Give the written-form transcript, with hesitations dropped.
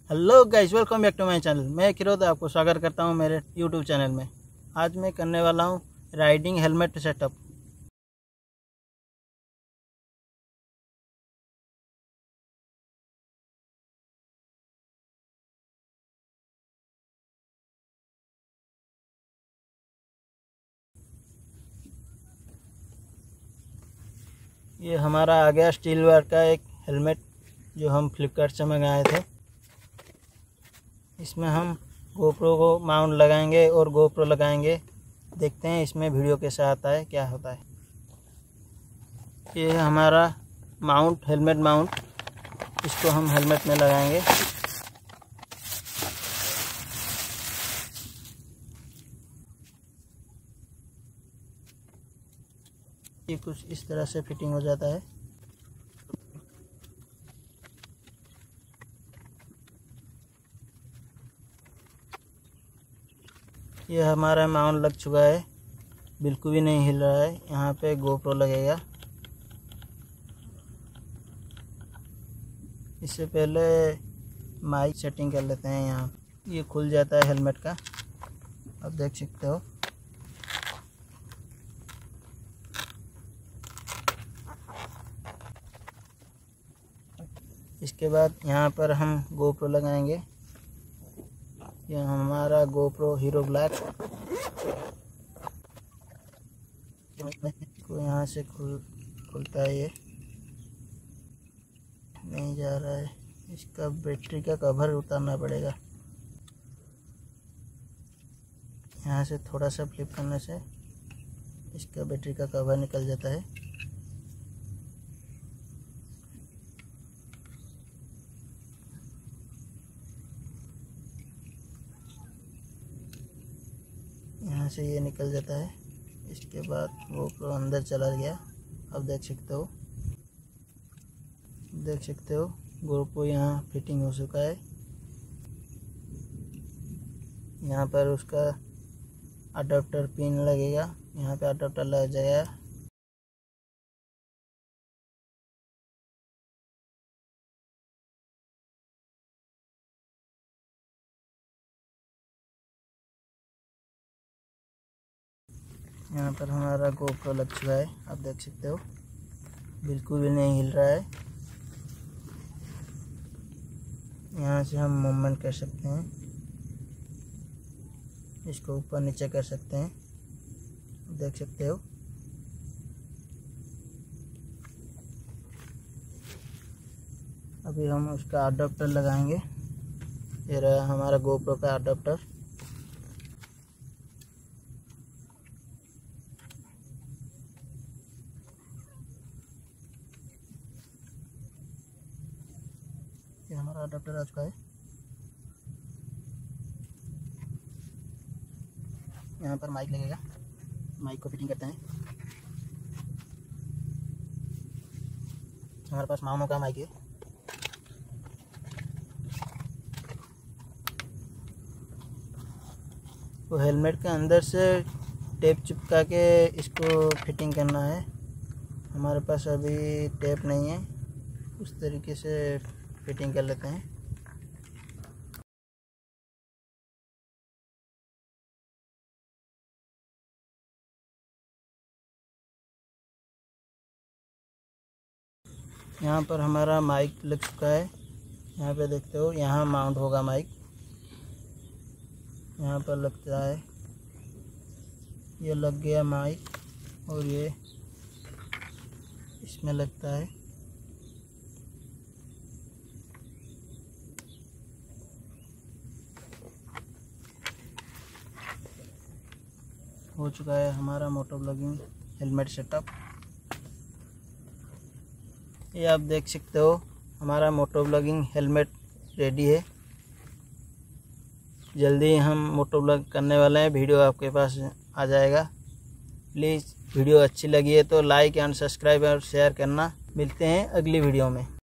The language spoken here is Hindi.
Hello guys, welcome back to my channel. मैं किरोद आपको स्वागत करता हूं मेरे यूट्यूब चैनल में। आज मैं करने वाला हूं राइडिंग हेलमेट सेटअप। ये हमारा आ गया स्टील वायर का एक हेलमेट जो हम फ्लिपकार्ट से मंगाए थे। इसमें हम गोप्रो को माउंट लगाएंगे और गोप्रो लगाएंगे। देखते हैं इसमें वीडियो कैसे आता है, क्या होता है। ये है हमारा माउंट, हेलमेट माउंट। इसको हम हेलमेट में लगाएंगे। ये कुछ इस तरह से फिटिंग हो जाता है। ये हमारा माउंट लग चुका है, बिल्कुल भी नहीं हिल रहा है। यहाँ पे गोप्रो लगेगा। इससे पहले माइक सेटिंग कर लेते हैं। यहाँ ये खुल जाता है हेलमेट का, आप देख सकते हो। इसके बाद यहाँ पर हम गोप्रो लगाएंगे। यह हमारा गोप्रो हीरो ब्लैक को यहाँ से खुलता है। ये नहीं जा रहा है, इसका बैटरी का कवर उतारना पड़ेगा। यहाँ से थोड़ा सा फ्लिप करने से इसका बैटरी का कवर निकल जाता है। यहाँ से ये निकल जाता है। इसके बाद गोप्रो अंदर चला गया। अब देख सकते हो गोप्रो यहाँ फिटिंग हो चुका है। यहाँ पर उसका अडाप्टर पिन लगेगा, यहाँ पे अडाप्टर लग जाएगा। यहाँ पर हमारा गोप्रो लग चुका है, आप देख सकते हो। बिल्कुल भी नहीं हिल रहा है। यहाँ से हम मूवमेंट कर सकते हैं, इसको ऊपर नीचे कर सकते हैं, देख सकते हो। अभी हम उसका अडाप्टर लगाएंगे। ये रहा हमारा गोप्रो का अडाप्टर। ये हमारा अडाप्टर आ चुका है। यहाँ पर माइक लगेगा, माइक को फिटिंग करते हैं। हमारे पास माउनो का माइक है। तो हेलमेट के अंदर से टेप चिपका के इसको फिटिंग करना है। हमारे पास अभी टेप नहीं है, उस तरीके से फिटिंग कर लेते हैं। यहाँ पर हमारा माइक लग चुका है। यहाँ पे देखते हो, यहाँ माउंट होगा माइक, यहाँ पर लगता है। ये लग गया माइक और ये इसमें लगता है। हो चुका है हमारा मोटो ब्लॉगिंग हेलमेट सेटअप। ये आप देख सकते हो, हमारा मोटो ब्लॉगिंग हेलमेट रेडी है। जल्दी हम मोटो ब्लॉग करने वाले हैं, वीडियो आपके पास आ जाएगा। प्लीज़ वीडियो अच्छी लगी है तो लाइक एंड सब्सक्राइब और शेयर करना। मिलते हैं अगली वीडियो में।